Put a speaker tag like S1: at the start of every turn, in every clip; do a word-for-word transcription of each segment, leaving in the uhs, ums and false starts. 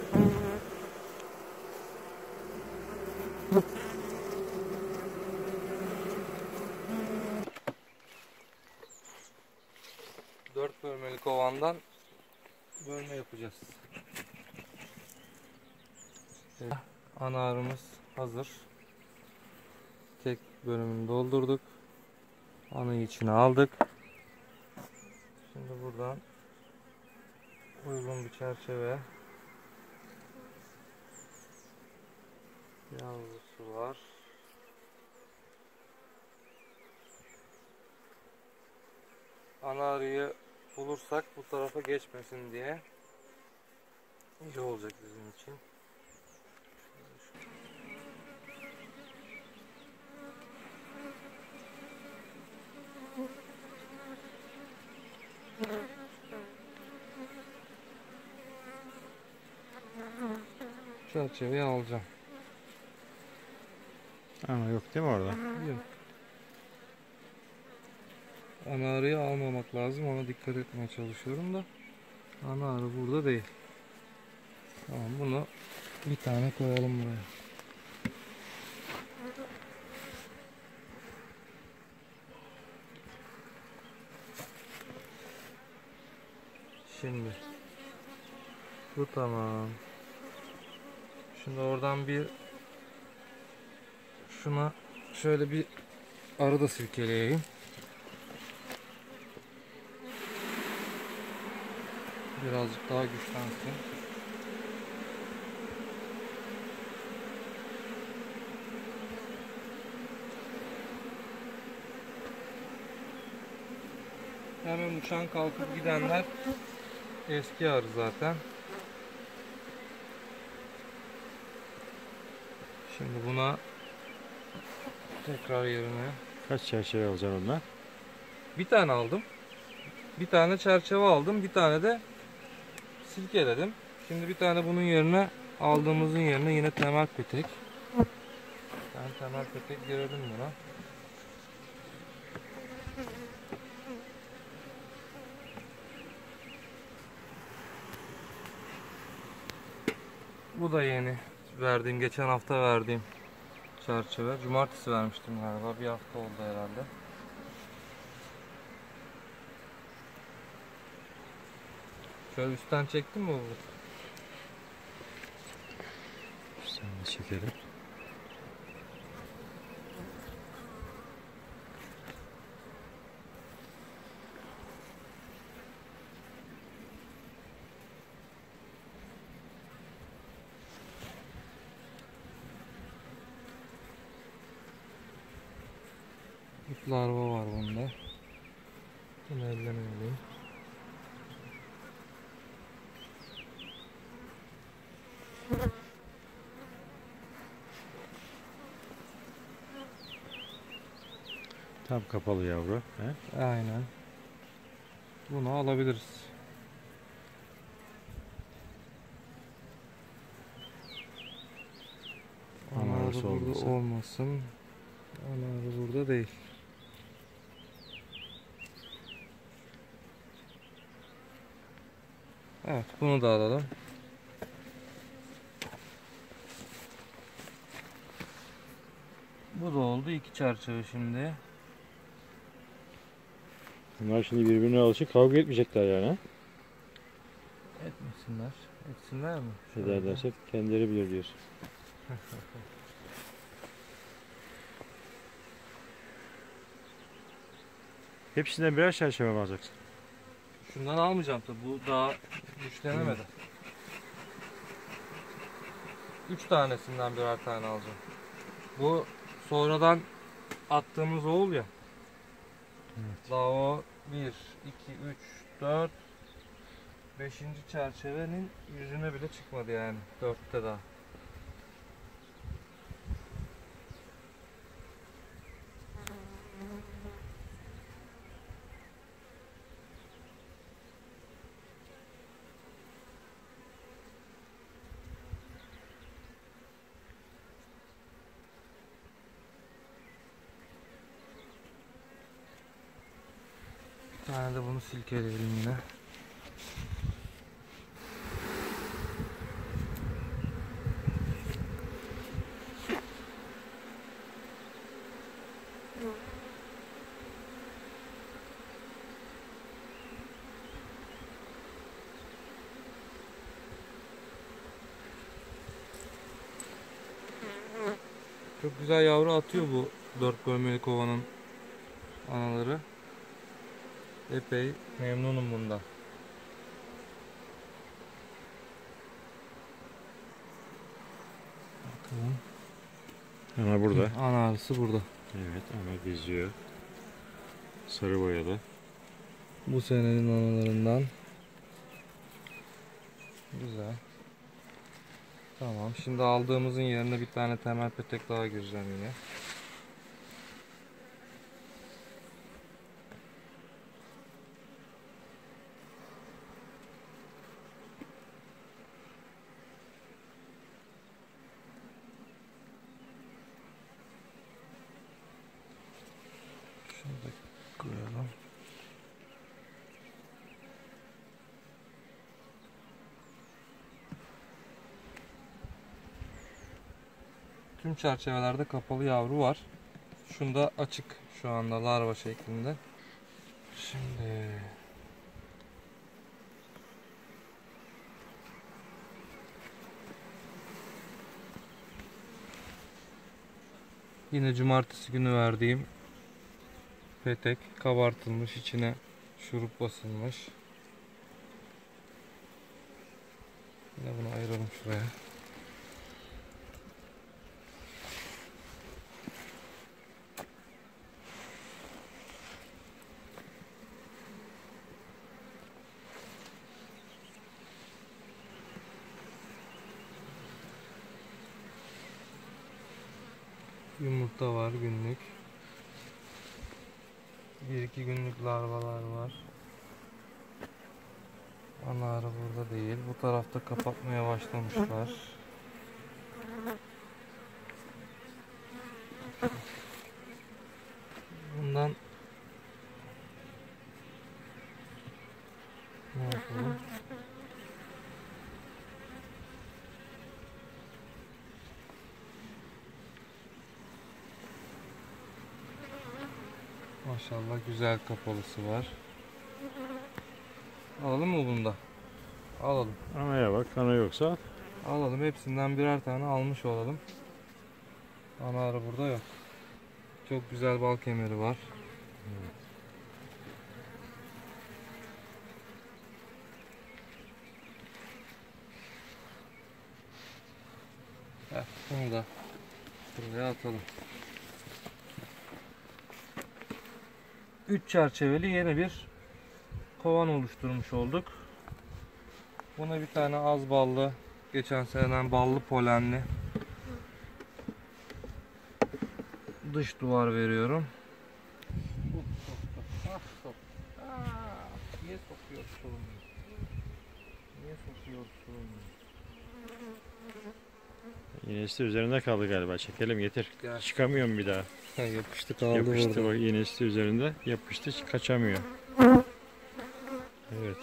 S1: Dört bölmeli kovandan bölme yapacağız. Evet, ana arımız hazır. Tek bölümünü doldurduk. Anayı içine aldık. Şimdi buradan uygun bir çerçeve. Yavrusu var. Ana arıyı bulursak bu tarafa geçmesin diye iyi olacak bizim için. Çerçeveyi alacağım.
S2: Ama yok değil mi orada?
S1: Yok. Ana arıyı almamak lazım. Ona dikkat etmeye çalışıyorum da. Ana arı burada değil. Tamam, bunu bir tane koyalım buraya. Şimdi bu tamam. Şimdi oradan bir şuna şöyle bir arı da silkeleyeyim. Birazcık daha güçlensin. Hemen uçan kalkıp gidenler eski arı zaten. Şimdi buna tekrar yerine
S2: Kaç çerçeve alacaksın ondan?
S1: bir tane aldım. Bir tane çerçeve aldım. Bir tane de silkeledim. Şimdi bir tane bunun yerine aldığımızın yerine yine temel petek. Ben temel petek girelim buna. Bu da yeni verdiğim, geçen hafta verdiğim çerçeve. Cumartesi vermiştim galiba. Bir hafta oldu herhalde. Şöyle üstten çektin mi bu?
S2: Sen de çekelim.
S1: İp larva var bunda. Bunu ellemeyelim.
S2: Tam kapalı yavru. He?
S1: Aynen. Bunu alabiliriz. Ana arı burada olmasın. olmasın. Ana arı burada değil. Evet, bunu da alalım. Bu da oldu. İki çerçeve şimdi.
S2: Bunlar şimdi birbirine alışıp kavga etmeyecekler yani.
S1: Etmesinler. Etsinler mi?
S2: Ederlerse kendileri bilir diyorsun. Hepsinden birer çerçeve mi alacaksın?
S1: Şundan almayacağım tabi. Bu daha güçlenemedi. Üç tanesinden birer tane alacağım. Bu sonradan attığımız oğul ya.
S2: Evet.
S1: Daha o bir, iki, üç, dört, beşinci çerçevenin yüzüne bile çıkmadı yani. Dörtte daha. Bir tane de bunu silkeleyelim yine. Çok güzel yavru atıyor bu dört bölmeli kovanın anaları. Epey memnunum bundan. Bakalım.
S2: Ana burada.
S1: Ana arısı burada.
S2: Evet, ana geziyor. Sarı boyalı.
S1: Bu senenin analarından. Güzel. Tamam. Şimdi aldığımızın yerine bir tane temel petek daha gireceğim yine. Şunu da koyalım. Tüm çerçevelerde kapalı yavru var. Şunda açık şu anda larva şeklinde. Şimdi yine cumartesi günü verdiğim petek kabartılmış, içine şurup basılmış. Yine bunu ayıralım şuraya. Yumurta var günlük. Bir iki günlük larvalar var. Ana arı burada değil. Bu tarafta kapatmaya başlamışlar. Bundan ne yapalım? Maşallah güzel kapalısı var. Alalım mı bunu da? Alalım.
S2: Anaya bak, ana yoksa al.
S1: Alalım. Hepsinden birer tane almış olalım. Ana arı burada yok. Çok güzel bal kemeri var. Heh, bunu da buraya atalım. Üç çerçeveli yeni bir kovan oluşturmuş olduk. Buna bir tane az ballı, geçen seneden ballı polenli dış duvar veriyorum. Niye sokuyorsun? Niye sokuyorsun?
S2: İğnesi de üzerinde kaldı galiba. Çekelim, getir.
S1: Gel.
S2: Çıkamıyorum bir daha.
S1: Yapıştı kaldı
S2: Yapıştı
S1: burada.
S2: bak, iğnesi de üzerinde. Yapıştı, kaçamıyor. Evet.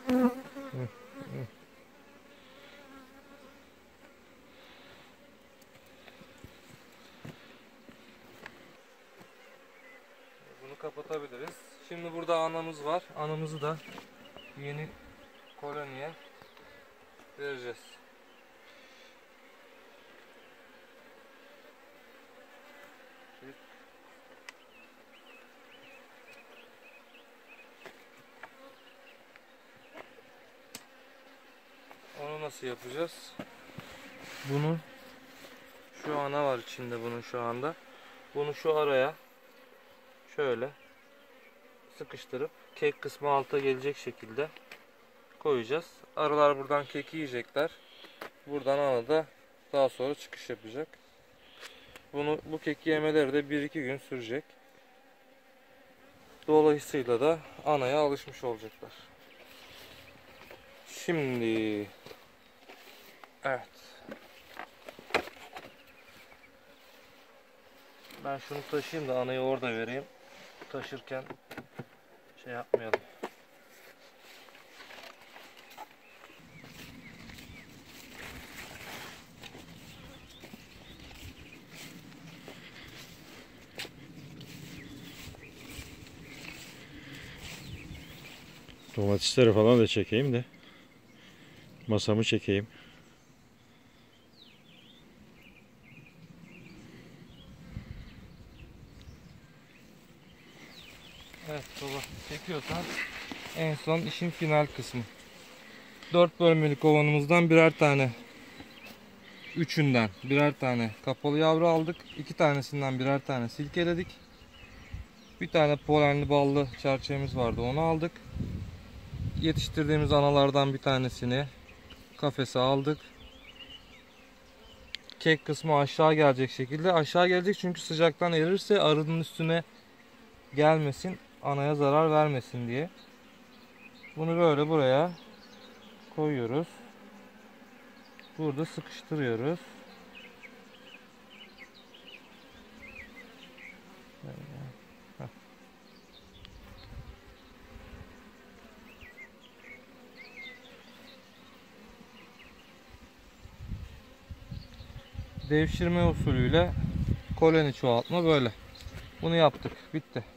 S1: Bunu kapatabiliriz. Şimdi burada anamız var. Anamızı da yeni koloniye vereceğiz. Onu nasıl yapacağız? Bunu şu ana var içinde bunun şu anda. Bunu şu araya şöyle sıkıştırıp kek kısmı alta gelecek şekilde koyacağız. Arılar buradan keki yiyecekler. Buradan ana da daha sonra çıkış yapacak. Bunu bu keki yemeleri de bir iki gün sürecek. Dolayısıyla da anaya alışmış olacaklar. Şimdi evet. Ben şunu taşıyayım da anayı orada vereyim. Taşırken şey yapmayalım.
S2: Domatesleri falan da çekeyim de. Masamı çekeyim.
S1: istiyorsan en son işin final kısmı. dört bölmeli kovanımızdan birer tane, üçünden birer tane kapalı yavru aldık. iki tanesinden birer tane silkeledik. Bir tane polenli ballı çerçevemiz vardı, onu aldık. Yetiştirdiğimiz analardan bir tanesini kafese aldık. Kek kısmı aşağı gelecek şekilde. Aşağı gelecek çünkü sıcaktan erirse arının üstüne gelmesin, anaya zarar vermesin diye. Bunu böyle buraya koyuyoruz. Burada sıkıştırıyoruz. Devşirme usulüyle koloni çoğaltma böyle. Bunu yaptık. Bitti.